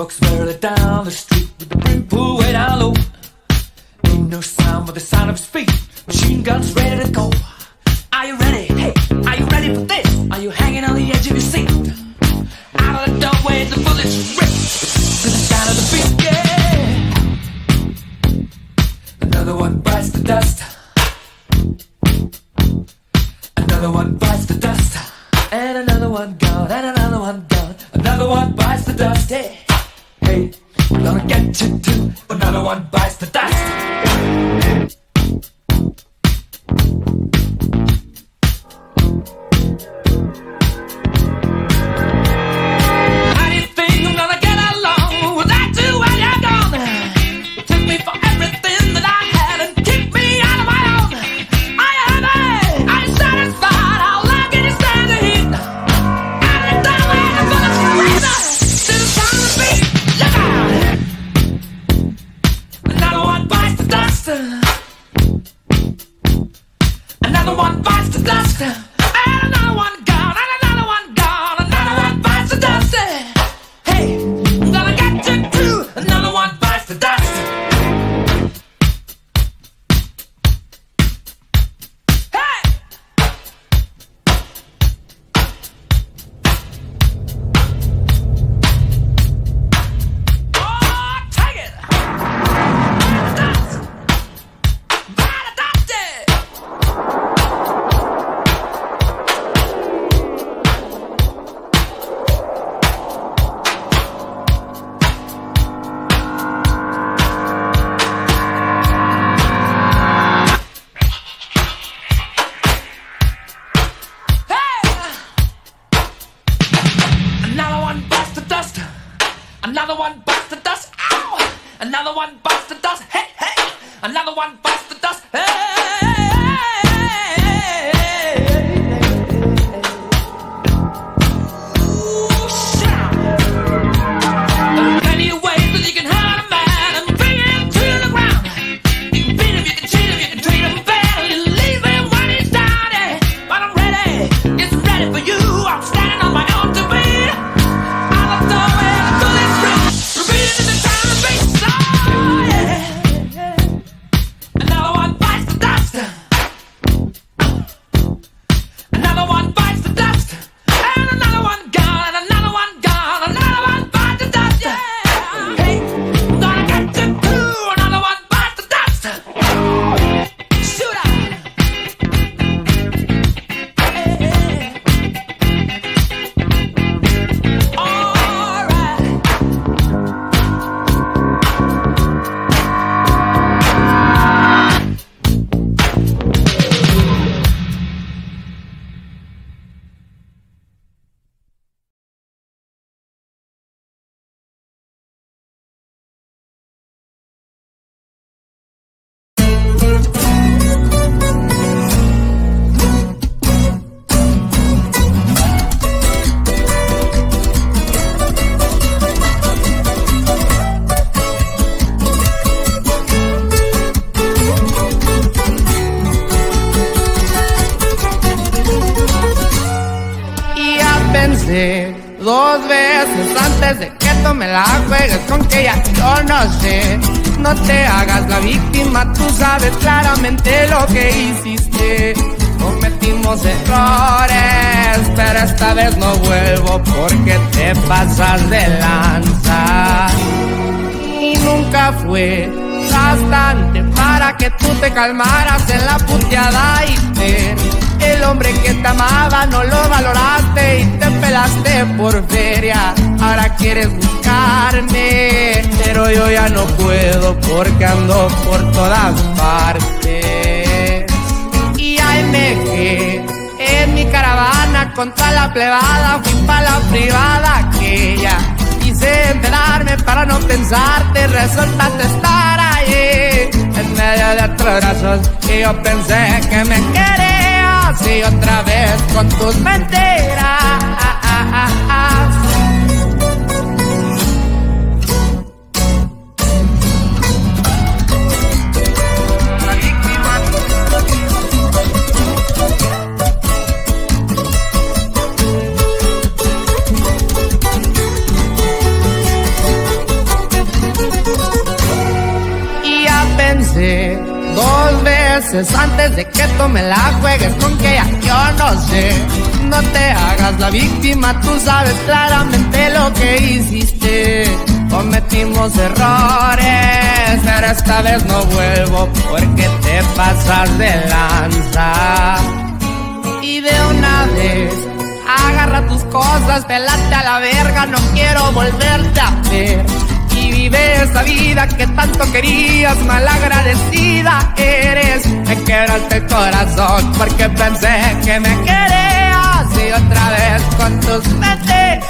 walks merrily down the street with the brim pulled way down low. Ain't no sound but the sound of his feet. Machine guns ready to go. Are you ready? Hey, are you ready for this? Are you hanging on the edge of your seat? Out of the doorway, the bullets rip to the sound of the beat. Yeah. Another one bites the dust. Another one bites the dust. And another one gone. And another one gone. Another one bites the dust. Hey, hey, we're gonna get you too. Another one bites the dust. Another one bites the dust, and another one gone, and another one gone, another one bites the dust. Hey, I'm gonna get you too. Another one bites the dust. Hey! Oh, take it! Dust! Bite the dust! Another one bites the dust. Ow! Another one bites the dust. Hey, hey! Another one bites the dust. Hey! Ooh, shout! There are plenty of ways that you can hurt a man and bring him to the ground. You can beat him, you can cheat him, you can treat him bad, you leave him when he's down. But I'm ready, it's ready for you. I'm standing on my own to beat. Out of the way. Another one bites the dust. Another one bites the dust. And another one gone. And another one gone. Another one bites the dust. Yeah. Hey, I'm gonna get you too. Another one bites the dust. Shoot out. Hey, hey. All right. Dos veces antes de que tú me la juegues con que ya yo no sé. No te hagas la víctima, tú sabes claramente lo que hiciste. Cometimos errores, pero esta vez no vuelvo porque te pasas de lanza. Y nunca fue bastante para que tú te calmaras en la puteada y el hombre que te amaba no lo valoraste y te pelaste por feria. Ahora quieres buscarme, pero yo ya no puedo porque ando por todas partes. Y AMG en mi caravana contra la plebada, fui pa' la privada aquella. Quise enterarme para no pensarte, resultaste estar ahí en medio de otros brazos y yo pensé que me querías y otra vez con tus mentiras. sé. 2 veces antes de que tú me la juegues con que ya yo no sé. No te hagas la víctima, tú sabes claramente lo que hiciste. Cometimos errores, pero esta vez no vuelvo porque te pasas de lanza. Y de una vez agarra tus cosas, pelate a la verga, no quiero volverte a ver. Y vive esa vida que tanto querías, malagradecida eres. Me quebraste el corazón porque pensé que me querías. Y otra vez con tus mentiras.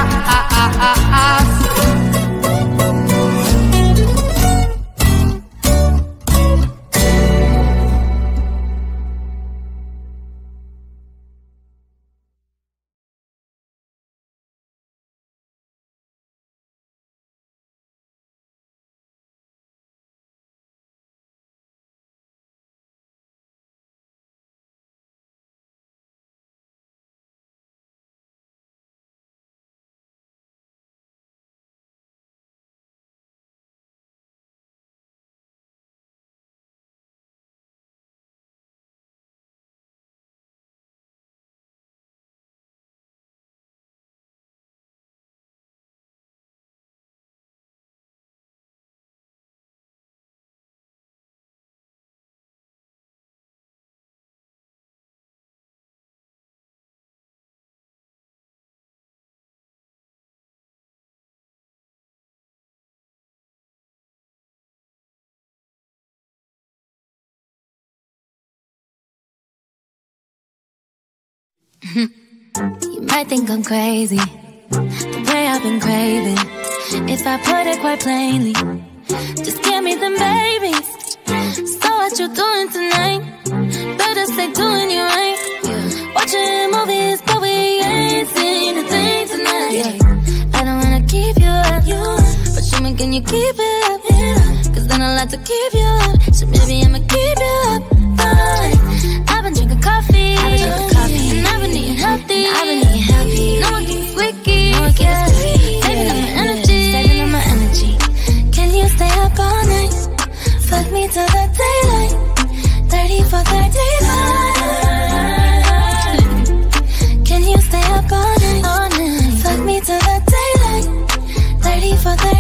You might think I'm crazy, the way I've been craving. If I put it quite plainly, just give me them babies. So what you doing tonight? Better stay doing you right. Watching movies, but we ain't seen a thing tonight. I don't wanna keep you up, but show me can you keep it up? Cause then I'll like to keep you up, so maybe I'ma keep you up. Fine. I've been drinking coffee, and I've been eating healthy. No one gets wicked, yeah. Saving up my energy, Can you stay up all night? Fuck me till the daylight. 30 for 35. Can you stay up all night? Fuck me till the daylight. 30 for 35.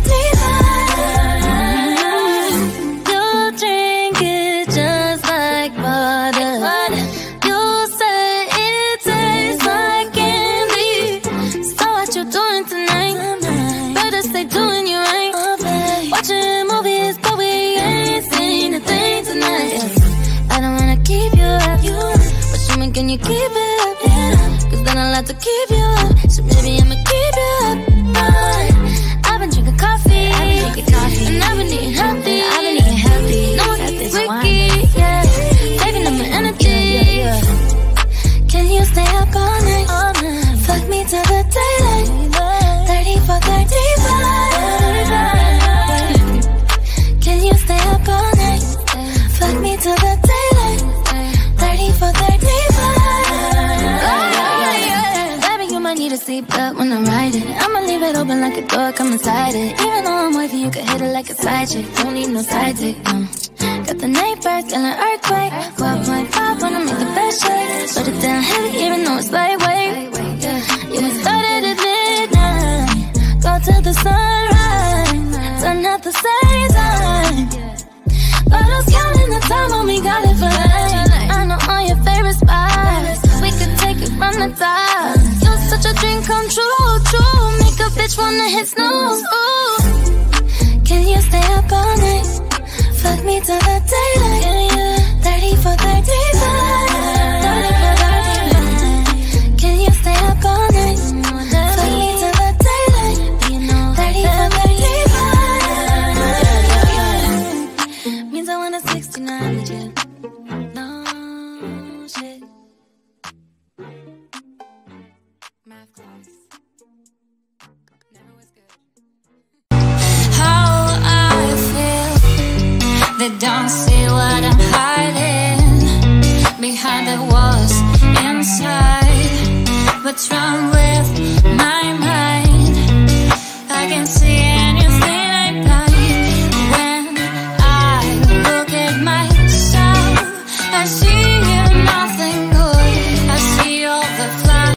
You drink it just like water. You say it tastes like candy. So what you doing tonight? Better stay doing you right. Watching movies, but we ain't seen a thing tonight. I don't wanna keep you up, but show me can you keep it up? Cause then I'll have to keep you up, so maybe I'ma keep you up. I've been drinking coffee, and I've been eating healthy. No one gets wicked, yeah. Saving up my energy. Can you stay up all night? Fuck me till the daylight. 30 for 35. Can you stay up all night? Fuck me till the daylight. 30 for 35. Baby, you might need a seatbelt when I'm riding. I'ma leave it open like a door, come inside it. Even though I'm wavy, you can hit it like a side chick. Don't need no side dick, Got the neighbors feeling earthquake. 12.5 wanna make the best shake. Put it down heavy even though it's lightweight. Yeah, we started at midnight, go till the sunrise. Done at the same time. Bottles counting the time when we got it for life. I know all your favorite spots, we could take it from the top. You're such a dream come true, true. Make a bitch wanna hit snooze, ooh. Can you stay up all night? Fuck me till the daylight. 30 for 35.